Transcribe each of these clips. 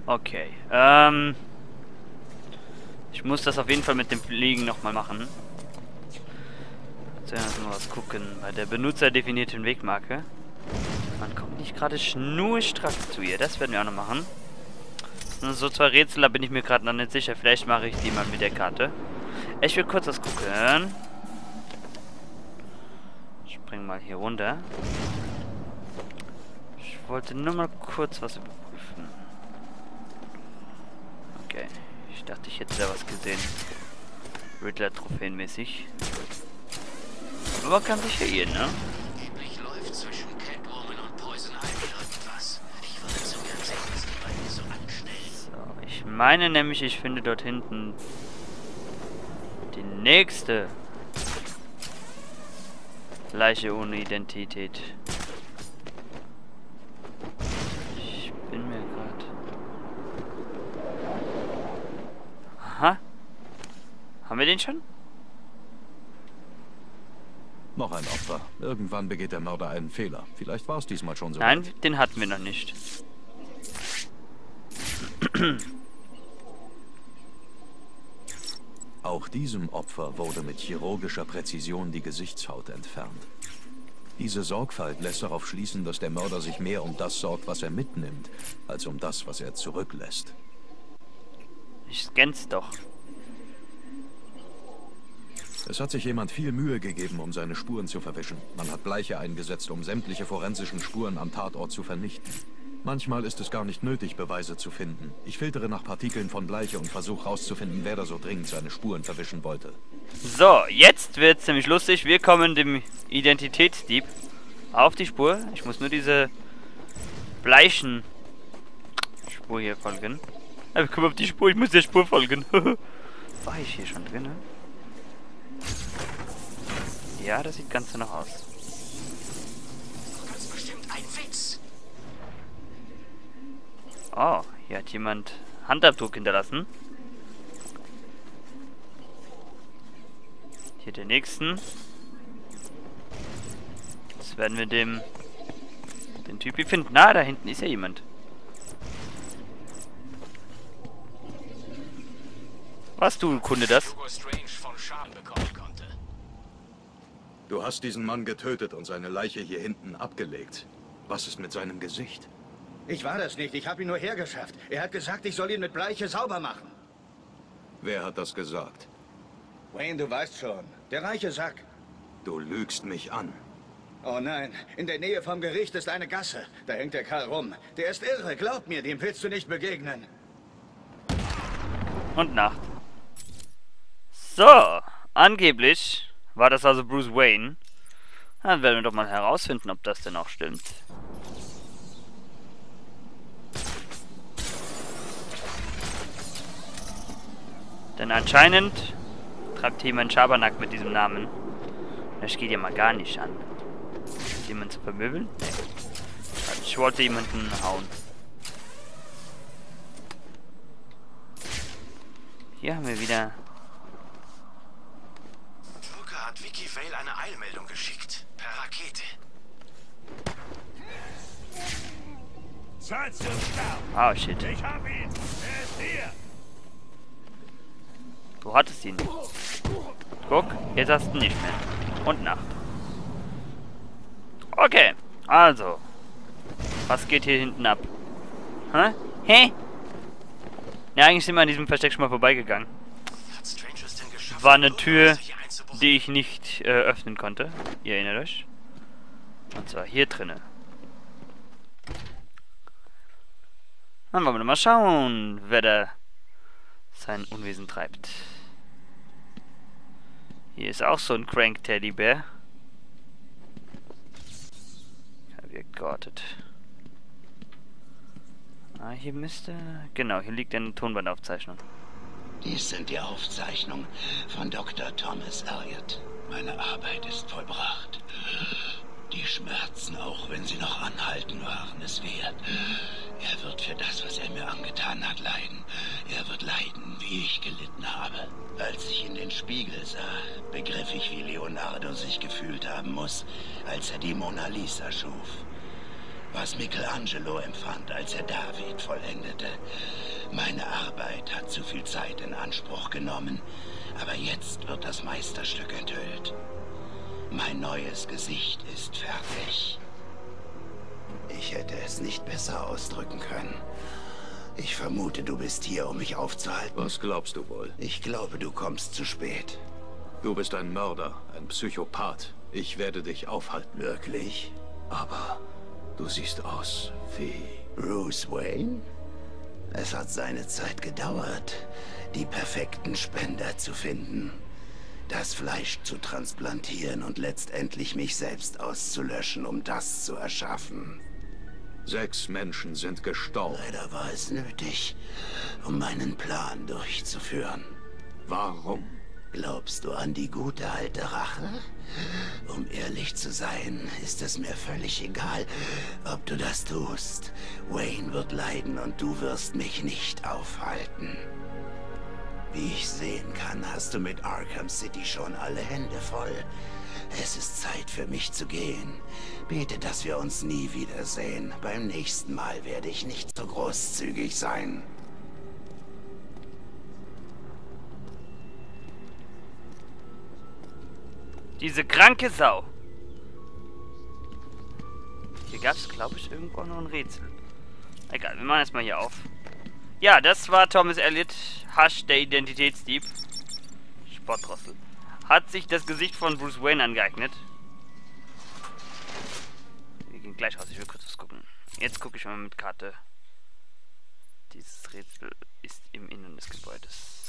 Okay. Ich muss das auf jeden Fall mit dem Fliegen nochmal machen. Zuerst mal was gucken. Bei der benutzerdefinierten Wegmarke. Man kommt nicht gerade schnurstracks zu ihr. Das werden wir auch noch machen. Und so zwei Rätsel, da bin ich mir gerade noch nicht sicher. Vielleicht mache ich die mal mit der Karte. Ich will kurz was gucken. Ich spring mal hier runter. Ich wollte nur mal kurz was überprüfen. Okay. Ich dachte, ich hätte da was gesehen. Riddler-Trophäenmäßig. Aber man kann sich verirren, ne? Angeblich läuft zwischen Catwoman und Poison Ivy irgendwas. Ich würde so gern sehen, was die beiden so anstellen. So, ich meine nämlich, ich finde dort hinten die nächste Leiche ohne Identität. Ich bin mir gerade... Aha. Haben wir den schon? Noch ein Opfer. Irgendwann begeht der Mörder einen Fehler. Vielleicht war es diesmal schon so. Nein, den hatten wir noch nicht. Auch diesem Opfer wurde mit chirurgischer Präzision die Gesichtshaut entfernt. Diese Sorgfalt lässt darauf schließen, dass der Mörder sich mehr um das sorgt, was er mitnimmt, als um das, was er zurücklässt. Ich scann's doch. Es hat sich jemand viel Mühe gegeben, um seine Spuren zu verwischen. Man hat Bleiche eingesetzt, um sämtliche forensischen Spuren am Tatort zu vernichten. Manchmal ist es gar nicht nötig, Beweise zu finden. Ich filtere nach Partikeln von Bleiche und versuche herauszufinden, wer da so dringend seine Spuren verwischen wollte. So, jetzt wird's nämlich lustig. Wir kommen dem Identitätsdieb auf die Spur. Ich muss nur diese Bleichen Spur hier folgen. Wir kommen auf die Spur, ich muss der Spur folgen. War ich hier schon drin, ne? Ja, das sieht ganz danach aus. Das ist bestimmt ein Witz. Oh, hier hat jemand Handabdruck hinterlassen. Hier den nächsten. Jetzt werden wir den Typ hier finden. Ah, da hinten ist ja jemand. Was du, Kunde, das? Hugo Strange von Schaden bekommen konnte. Du hast diesen Mann getötet und seine Leiche hier hinten abgelegt. Was ist mit seinem Gesicht? Ich war das nicht, ich habe ihn nur hergeschafft. Er hat gesagt, ich soll ihn mit Bleiche sauber machen. Wer hat das gesagt? Wayne, du weißt schon. Der reiche Sack. Du lügst mich an. Oh nein, in der Nähe vom Gericht ist eine Gasse. Da hängt der Kerl rum. Der ist irre, glaub mir, dem willst du nicht begegnen. Und Nacht. So, angeblich war das also Bruce Wayne. Dann werden wir doch mal herausfinden, ob das denn auch stimmt. Denn anscheinend treibt hier jemand Schabernack mit diesem Namen. Das geht ja mal gar nicht an. Jemanden zu vermöbeln? Nee. Ich wollte jemanden hauen. Hier haben wir wieder... Joker hat Vicky Vale eine Eilmeldung geschickt. Per Rakete. Zeit zum Sterben. Oh shit. Ich hab ihn. Er ist hier. Du hattest ihn. Guck, jetzt hast du ihn nicht mehr. Und Nacht. Okay, also. Was geht hier hinten ab? Hä? Hä? Ja, eigentlich sind wir an diesem Versteck schon mal vorbeigegangen. Hat Strange es denn geschafft, War eine Tür, hier einzubrechen? die ich nicht öffnen konnte. Ihr erinnert euch? Und zwar hier drinne. Dann wollen wir mal schauen, wer da sein Unwesen treibt. Hier ist auch so ein Crank-Teddybär. Er wird geortet. Ah, hier müsste... Genau, hier liegt eine Tonbandaufzeichnung. Dies sind die Aufzeichnungen von Dr. Thomas Elliot. Meine Arbeit ist vollbracht. Die Schmerzen, auch wenn sie noch anhalten, waren es wert. Er wird für das, was er mir angetan hat, leiden. Er wird leiden, wie ich gelitten habe. Als ich in den Spiegel sah, begriff ich, wie Leonardo sich gefühlt haben muss, als er die Mona Lisa schuf. was Michelangelo empfand, als er David vollendete. Meine Arbeit hat zu viel Zeit in Anspruch genommen, aber jetzt wird das Meisterstück enthüllt. Mein neues Gesicht ist fertig. Ich hätte es nicht besser ausdrücken können. Ich vermute, du bist hier, um mich aufzuhalten. Was glaubst du wohl? Ich glaube, du kommst zu spät. Du bist ein Mörder, ein Psychopath. Ich werde dich aufhalten. Wirklich? Aber du siehst aus wie... Bruce Wayne? Es hat seine Zeit gedauert, die perfekten Spender zu finden, das Fleisch zu transplantieren und letztendlich mich selbst auszulöschen, um das zu erschaffen. 6 Menschen sind gestorben. Leider war es nötig, um meinen Plan durchzuführen. Warum? Glaubst du an die gute alte Rache? Um ehrlich zu sein, ist es mir völlig egal, ob du das tust. Wayne wird leiden und du wirst mich nicht aufhalten. Wie ich sehen kann, hast du mit Arkham City schon alle Hände voll. Es ist Zeit für mich zu gehen. Bete, dass wir uns nie wiedersehen. Beim nächsten Mal werde ich nicht so großzügig sein. Diese kranke Sau. Hier gab es, glaube ich, irgendwo noch ein Rätsel. Egal, wir machen erstmal hier auf. Ja, das war Thomas Elliot, Hush, der Identitätsdieb. Sportdrossel. Hat sich das Gesicht von Bruce Wayne angeeignet. Wir gehen gleich raus, ich will kurz was gucken. Jetzt gucke ich mal mit Karte. Dieses Rätsel ist im Innern des Gebäudes.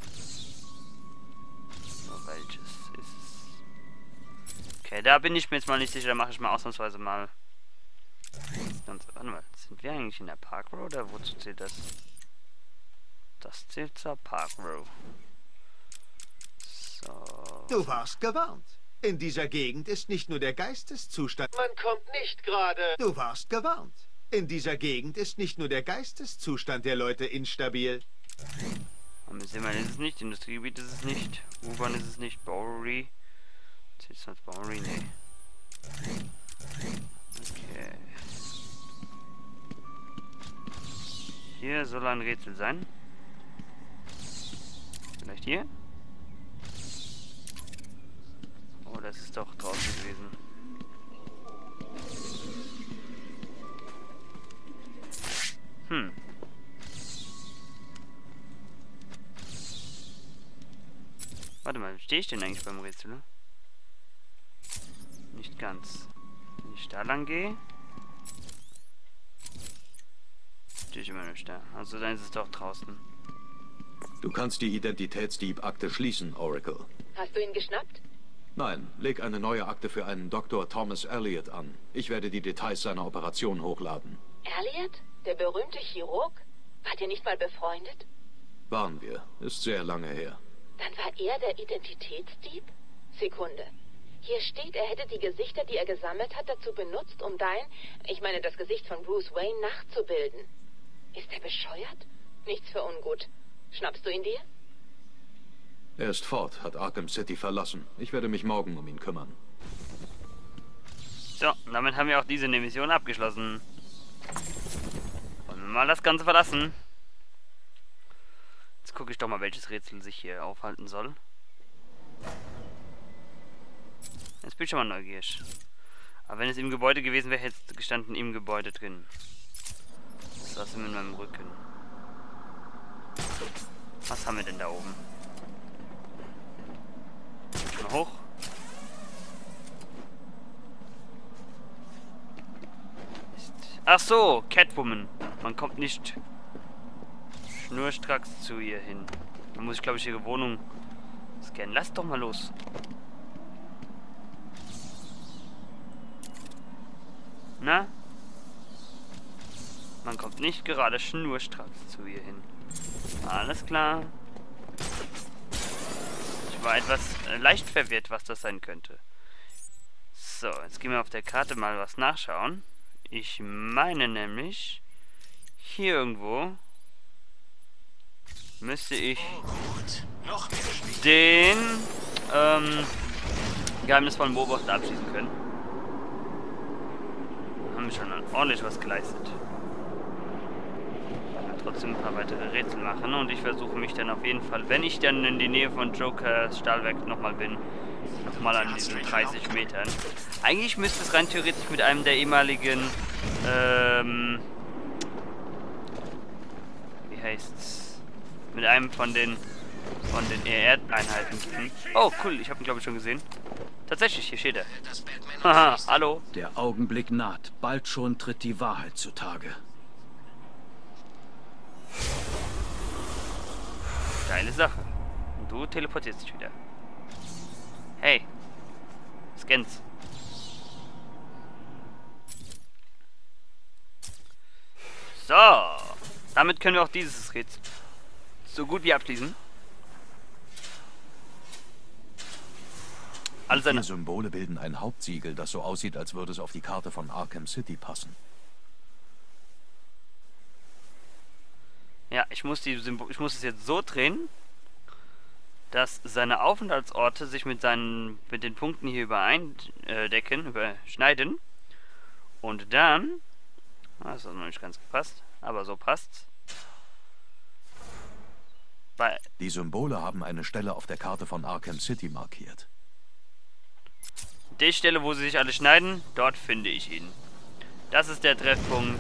Nur welches ist es? Okay, da bin ich mir jetzt mal nicht sicher, da mache ich mal ausnahmsweise mal. Warte mal, sind wir eigentlich in der Park Row oder wozu zählt das? Das zählt zur Park Row. So. Du warst gewarnt. In dieser Gegend ist nicht nur der Geisteszustand... Man kommt nicht gerade. Du warst gewarnt. In dieser Gegend ist nicht nur der Geisteszustand der Leute instabil. Amüsement ist es nicht, Industriegebiet ist es nicht, U-Bahn ist es nicht, Bowery. Zählt es als Bowery? Nee. Okay. Hier soll ein Rätsel sein. Vielleicht hier? Oh, das ist doch draußen gewesen. Warte mal, stehe ich denn eigentlich beim Rätsel? Ne? Nicht ganz. Wenn ich da lang gehe, stehe ich immer nicht da. Also dann ist es doch draußen. Du kannst die Identitätsdieb-Akte schließen, Oracle. Hast du ihn geschnappt? Nein, leg eine neue Akte für einen Dr. Thomas Elliot an. Ich werde die Details seiner Operation hochladen. Elliot? Der berühmte Chirurg? Wart ihr nicht mal befreundet? Waren wir. Ist sehr lange her. Dann war er der Identitätsdieb? Sekunde. Hier steht, er hätte die Gesichter, die er gesammelt hat, dazu benutzt, um ich meine das Gesicht von Bruce Wayne nachzubilden. Ist er bescheuert? Nichts für ungut. Schnappst du ihn dir? Er ist fort, hat Arkham City verlassen. Ich werde mich morgen um ihn kümmern. So, damit haben wir auch diese Mission abgeschlossen. Wollen wir mal das Ganze verlassen? Jetzt gucke ich doch mal, welches Rätsel sich hier aufhalten soll. Jetzt bin ich schon mal neugierig. Aber wenn es im Gebäude gewesen wäre, hätte es gestanden im Gebäude drin. Das lasse ich mit meinem Rücken. Was haben wir denn da oben? Mal hoch. Ach so, Catwoman. Man kommt nicht schnurstracks zu ihr hin. Da muss ich, glaube ich, ihre Wohnung scannen. Lass doch mal los. Na? Man kommt nicht gerade schnurstracks zu ihr hin. Alles klar. Ich war etwas leicht verwirrt, was das sein könnte. So, jetzt gehen wir auf der Karte mal was nachschauen. Ich meine nämlich, hier irgendwo müsste ich den geheimnisvollen Beobachter abschließen können. Haben wir schon ordentlich was geleistet. Trotzdem ein paar weitere Rätsel machen und ich versuche mich dann auf jeden Fall, wenn ich dann in die Nähe von Jokers Stahlwerk nochmal bin, nochmal an diesen 30 Metern. Eigentlich müsste es rein theoretisch mit einem der ehemaligen, wie heißt's? Mit einem von den ER-Einheiten gehen. Oh, cool, ich habe ihn glaube ich schon gesehen. Tatsächlich, hier steht er. Haha, hallo. Der Augenblick naht. Bald schon tritt die Wahrheit zutage. Geile Sache. Und du teleportierst dich wieder. Hey. Scans. So. Damit können wir auch dieses Rätsel so gut wie abschließen. Die Symbole bilden ein Hauptsiegel, das so aussieht, als würde es auf die Karte von Arkham City passen. Ja, ich muss es jetzt so drehen, dass seine Aufenthaltsorte sich mit den Punkten hier überschneiden. Und dann, das hat noch nicht ganz gepasst, aber so passt's. Die Symbole haben eine Stelle auf der Karte von Arkham City markiert. Die Stelle, wo sie sich alle schneiden, dort finde ich ihn. Das ist der Treffpunkt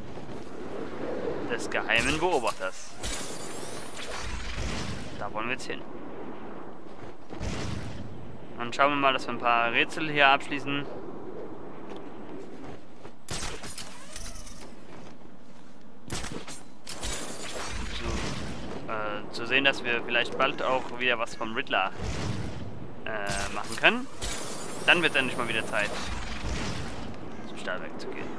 des geheimen Beobachters. Da wollen wir jetzt hin. Dann schauen wir mal, dass wir ein paar Rätsel hier abschließen. Zu sehen, dass wir vielleicht bald auch wieder was vom Riddler machen können. Dann wird es endlich mal wieder Zeit, zum Stahlwerk zu gehen.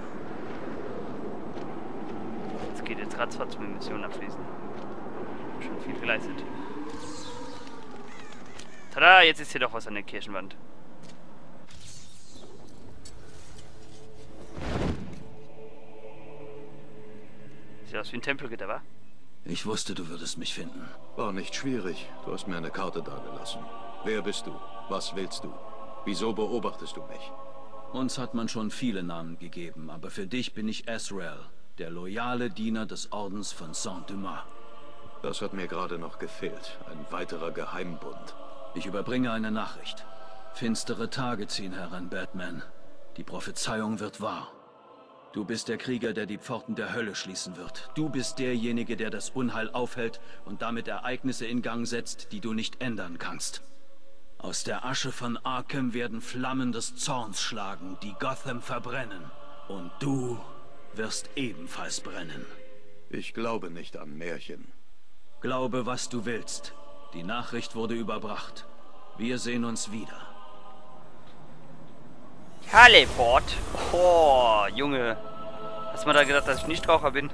Es geht jetzt ratzfatz mit Mission abschließen. Schon viel geleistet. Tada, jetzt ist hier doch was an der Kirchenwand. Sieht aus wie ein Tempelgitter, wa? Ich wusste, du würdest mich finden. War nicht schwierig. Du hast mir eine Karte dagelassen. Wer bist du? Was willst du? Wieso beobachtest du mich? Uns hat man schon viele Namen gegeben, aber für dich bin ich Azrael, der loyale Diener des Ordens von Saint-Dumas. Das hat mir gerade noch gefehlt. Ein weiterer Geheimbund. Ich überbringe eine Nachricht. Finstere Tage ziehen heran, Batman. Die Prophezeiung wird wahr. Du bist der Krieger, der die Pforten der Hölle schließen wird. Du bist derjenige, der das Unheil aufhält und damit Ereignisse in Gang setzt, die du nicht ändern kannst. Aus der Asche von Arkham werden Flammen des Zorns schlagen, die Gotham verbrennen. Und du wirst ebenfalls brennen. Ich glaube nicht an Märchen. Glaube, was du willst. Die Nachricht wurde überbracht. Wir sehen uns wieder. Teleport? Oh, Junge. Hast du mal da gedacht, dass ich Nichtraucher bin?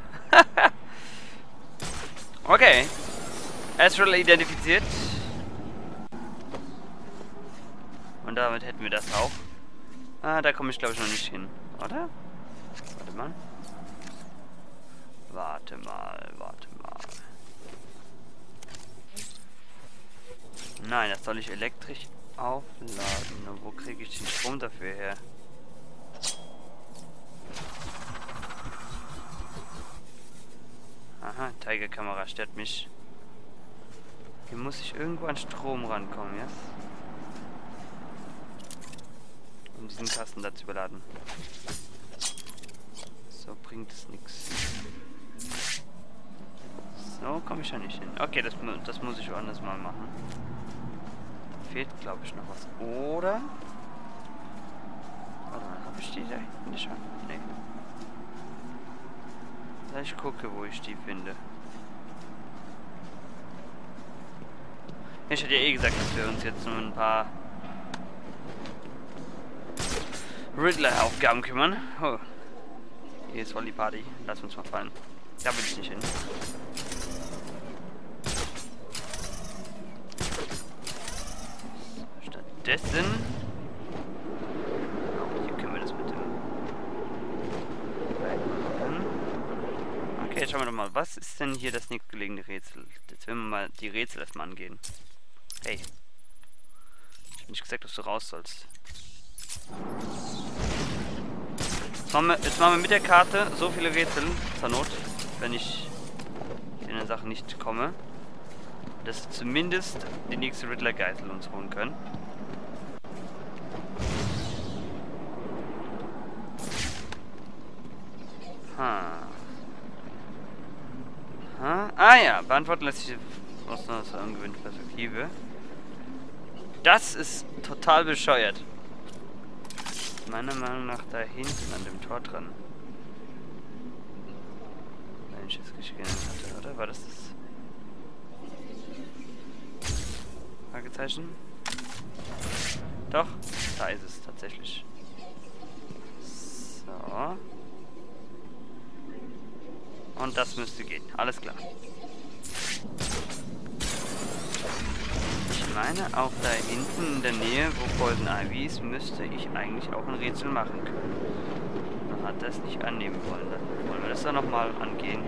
Okay. Azrael identifiziert. Und damit hätten wir das auch. Ah, da komme ich glaube ich noch nicht hin. Oder? Warte mal. Warte mal. Nein, das soll ich elektrisch aufladen. Und wo kriege ich den Strom dafür her? Aha, Tigerkamera stört mich. Hier muss ich irgendwo an Strom rankommen, ja? Um diesen Kasten da zu überladen. So bringt es nichts. So komme ich ja nicht hin. Okay, das muss ich woanders mal machen. Da fehlt, glaube ich, noch was. Oder? Warte mal, habe ich die da hinten schon? Nee. Ich gucke, wo ich die finde. Ich hätte ja eh gesagt, dass wir uns jetzt um ein paar Riddler-Aufgaben kümmern. Oh. Hier ist voll die Party. Lass uns mal fallen. Da will ich nicht hin. Stattdessen... Hier können wir das bitte... Okay, jetzt schauen wir doch mal. Was ist denn hier das nächstgelegene Rätsel? Jetzt werden wir mal die Rätsel erstmal angehen. Hey. Ich hab nicht gesagt, dass du raus sollst. Jetzt machen wir mit der Karte so viele Rätsel, zur Not, wenn ich in der Sache nicht komme, dass zumindest die nächste Riddler-Geisel uns holen können. Ah ja, beantworten lässt sich aus einer ungewöhnlichen Perspektive. Das ist total bescheuert. Meiner Meinung nach da hinten an dem Tor dran. Wenn ich das richtig genannt hatte, oder? War das das? Fragezeichen? Doch, da ist es tatsächlich. So. Und das müsste gehen. Alles klar. Ich meine, auch da hinten in der Nähe, wo Poison Ivy ist, müsste ich eigentlich auch ein Rätsel machen können. Man hat das nicht annehmen wollen. Dann wollen wir das dann nochmal angehen.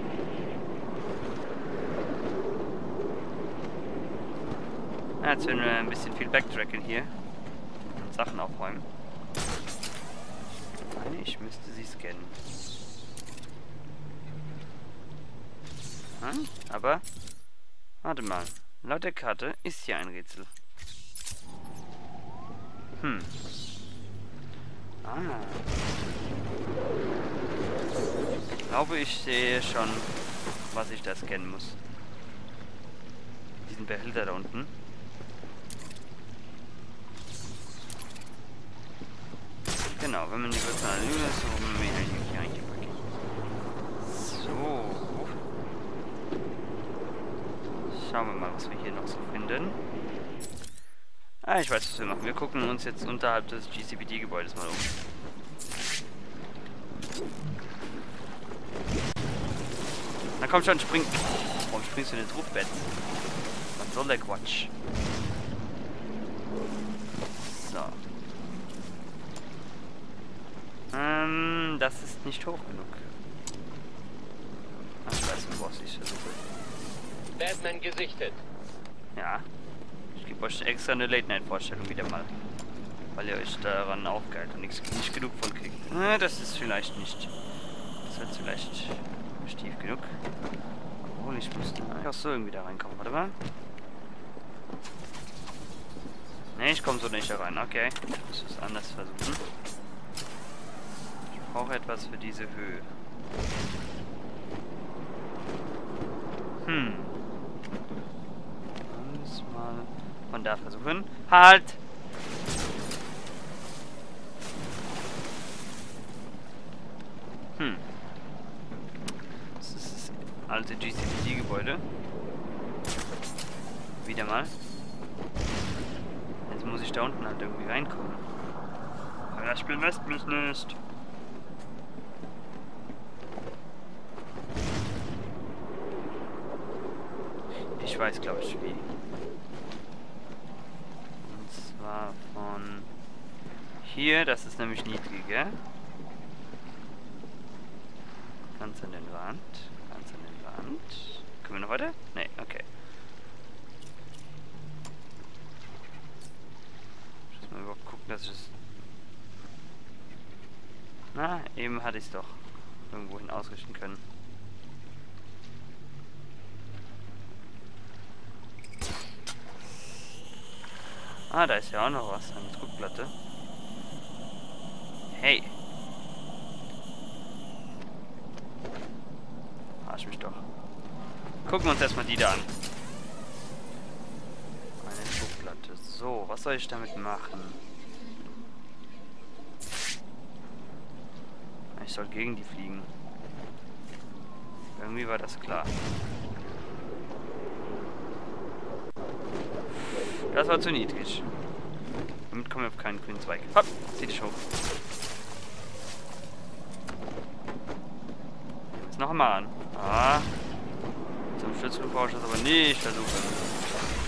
Ja, jetzt werden wir ein bisschen viel backtracken hier. Und Sachen aufräumen. Ich meine, ich müsste sie scannen. Aber, warte mal, laut der Karte ist hier ein Rätsel. Ich glaube, ich sehe schon, was ich da scannen muss. Diesen Behälter da unten. Genau, wenn man die virtuelle Analyse ist, so haben wir hier eingepackt. So. Schauen wir mal, was wir hier noch so finden. Ah, ich weiß, was wir machen. Wir gucken uns jetzt unterhalb des GCPD-Gebäudes mal um. Na komm schon, spring. Warum springst du in das Rufbett? Was soll der Quatsch? So. Das ist nicht hoch genug. Ach, ich weiß nicht, was ich versuche. Batman gesichtet. Ja. Ich gebe euch extra eine Late-Night-Vorstellung wieder mal. Weil ihr euch daran aufgeilt und nicht genug von kriegt. Das ist vielleicht nicht. Das wird vielleicht nicht tief genug. Obwohl, ich müsste auch so irgendwie da reinkommen. Warte mal. Ne, ich komme so nicht da rein. Okay. Ich muss es anders versuchen. Ich brauche etwas für diese Höhe. Mal von da versuchen. Halt! Das ist das alte GCPD-Gebäude. Wieder mal. Jetzt muss ich da unten halt irgendwie reinkommen. Aber das Spiel lässt mich nicht. Ich weiß, glaube ich, wie. Und zwar von hier, das ist nämlich niedriger. Ganz an den Wand. Ganz an den Wand. Können wir noch weiter? Ne, okay. Ich muss mal überhaupt gucken, dass ich es... Na, eben hatte ich es doch irgendwohin ausrichten können. Ah, da ist ja auch noch was. Eine Druckplatte. Hey. Arsch mich doch. Gucken wir uns erstmal die da an. Eine Druckplatte. So, was soll ich damit machen? Ich soll gegen die fliegen. Irgendwie war das klar. Das war zu niedrig. Damit kommen wir auf keinen grünen Zweig. Hopp, zieh dich hoch. Jetzt noch einmal an. Ah. Zum Stützflug brauche ich das aber nicht versuchen.